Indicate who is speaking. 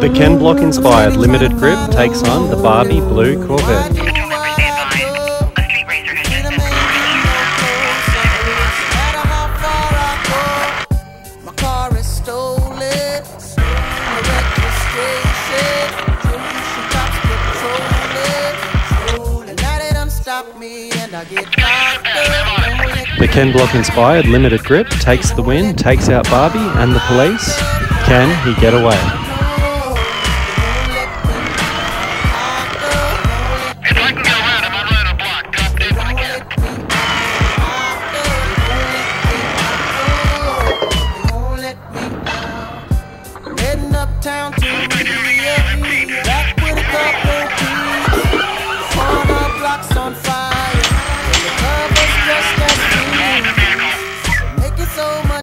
Speaker 1: The Ken Block inspired limited grip takes on the Barbie blue Corvette.
Speaker 2: Control members stand by. A street racer has just been
Speaker 3: My car is stolen. The registration. She cops patrolling. And now they done stop me and I get locked up.
Speaker 1: The Ken Block inspired limited grip takes the win, takes out Barbie and the police. Can he get away?
Speaker 2: If I can get around him, I'll run a block. Top dead when I can.
Speaker 3: Heading uptown.